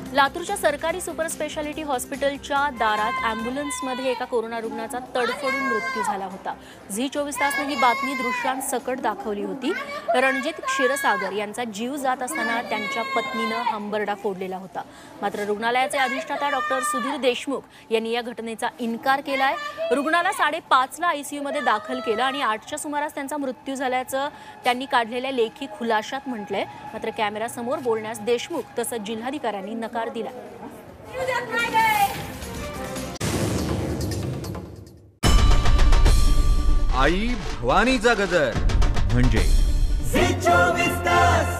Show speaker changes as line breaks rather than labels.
लातूरच्या सरकारी super speciality हॉस्पिटलच्या दारात ॲम्ब्युलन्समध्ये एका कोरोना रुग्णाचा तडफडून मृत्यू झाला होता। झी 24 तासने ही बातमी दृश्यांसकट दाखवली होती। रणजित क्षीरसागर यांचा जीव जात असताना त्यांच्या पत्नीने हंबरडा फोडलेला होता। मात्र रुग्णालयाचे अधिष्ठाता डॉक्टर सुधीर देशमुख यांनी या घटनेचा इन्कार केलाय। रुग्णाला 5:30 ला आयसीयू मध्ये दाखल केलं आणि 8च्या सुमारास त्यांचा मृत्यू झाल्याचं त्यांनी काढलेल्या लेखी खुलाशात म्हटलंय। मात्र कॅमेऱ्यासमोर बोलण्यास देशमुख तसंच जिल्हाधिकाऱ्यांनी नकार दिला।
आई भवानीचा गजर म्हणजे
झी 24 तास।